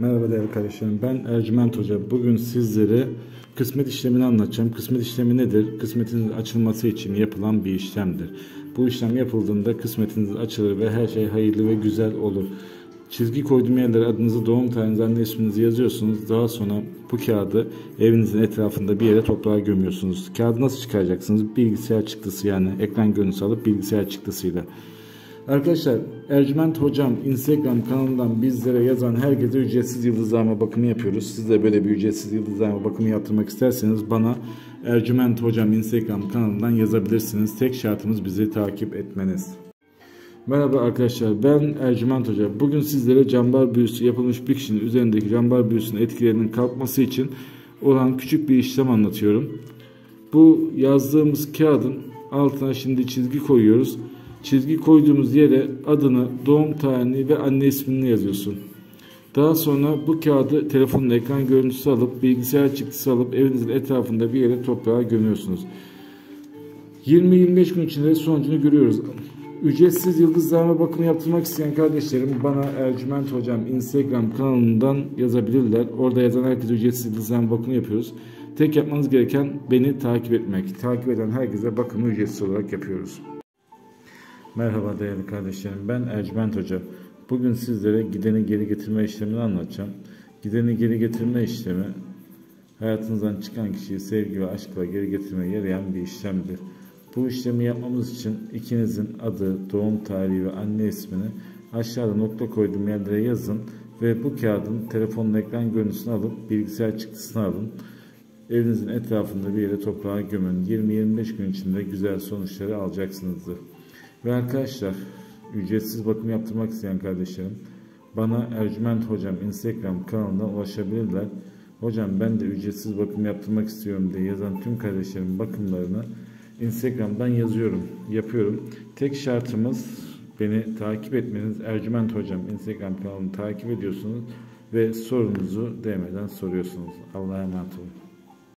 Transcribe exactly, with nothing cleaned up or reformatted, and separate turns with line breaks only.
Merhaba değerli kardeşlerim, ben Ercüment Hoca. Bugün sizlere kısmet işlemini anlatacağım. Kısmet işlemi nedir? Kısmetinizin açılması için yapılan bir işlemdir. Bu işlem yapıldığında kısmetiniz açılır ve her şey hayırlı ve güzel olur. Çizgi koyduğum yerlere adınızı, doğum tarihinizi, anne isminizi yazıyorsunuz. Daha sonra bu kağıdı evinizin etrafında bir yere toprağa gömüyorsunuz. Kağıdı nasıl çıkaracaksınız? Bilgisayar çıktısı, yani ekran görüntüsü alıp bilgisayar çıktısıyla. Arkadaşlar, Ercüment Hocam Instagram kanalından bizlere yazan herkese ücretsiz yıldızlama bakımı yapıyoruz. Siz de böyle bir ücretsiz yıldızlama bakımı yaptırmak isterseniz bana Ercüment Hocam Instagram kanalından yazabilirsiniz. Tek şartımız bizi takip etmeniz. Merhaba arkadaşlar, ben Ercüment Hoca. Bugün sizlere cambar büyüsü yapılmış bir kişinin üzerindeki cambar büyüsünün etkilerinin kalkması için olan küçük bir işlem anlatıyorum. Bu yazdığımız kağıdın altına şimdi çizgi koyuyoruz. Çizgi koyduğumuz yere adını, doğum tarihini ve anne ismini yazıyorsun. Daha sonra bu kağıdı telefonun ekran görüntüsü alıp bilgisayar çıktısı alıp evinizin etrafında bir yere toprağa gömüyorsunuz. yirmi yirmi beş gün içinde sonucunu görüyoruz. Ücretsiz yıldızlama bakımı yaptırmak isteyen kardeşlerim bana Ercüment Hocam Instagram kanalından yazabilirler. Orada yazan herkese ücretsiz yıldızlama bakımı yapıyoruz. Tek yapmanız gereken beni takip etmek. Takip eden herkese bakımı ücretsiz olarak yapıyoruz. Merhaba değerli kardeşlerim, ben Ercüment Hoca. Bugün sizlere gideni geri getirme işlemini anlatacağım. Gideni geri getirme işlemi, hayatınızdan çıkan kişiyi sevgi ve aşkla geri getirmeye yarayan bir işlemdir. Bu işlemi yapmamız için ikinizin adı, doğum tarihi ve anne ismini aşağıda nokta koyduğum yerlere yazın ve bu kağıdın telefonun ekran görüntüsünü alıp bilgisayar çıktısını alın. Evinizin etrafında bir yere toprağa gömün. yirmi yirmi beş gün içinde güzel sonuçları alacaksınızdır. Ve arkadaşlar, ücretsiz bakım yaptırmak isteyen kardeşlerim bana Ercüment Hocam Instagram kanalından ulaşabilirler. Hocam ben de ücretsiz bakım yaptırmak istiyorum diye yazan tüm kardeşlerim bakımlarını Instagram'dan yazıyorum, yapıyorum. Tek şartımız beni takip etmeniz. Ercüment Hocam Instagram kanalını takip ediyorsunuz ve sorunuzu D M'den soruyorsunuz. Allah'a emanet olun.